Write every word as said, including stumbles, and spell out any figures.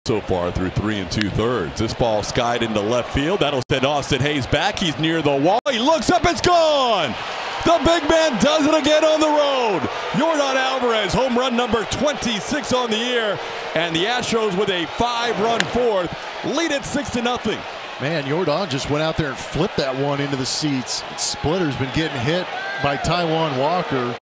So far through three and two thirds. This ball skied into left field. That'll send Austin Hayes back. He's near the wall. He looks up. It's gone. The big man does it again on the road. Yordan Alvarez, home run number twenty-six on the year. And the Astros with a five-run fourth lead it six to nothing. Man, Yordan just went out there and flipped that one into the seats. Splitter's been getting hit by Taijuan Walker.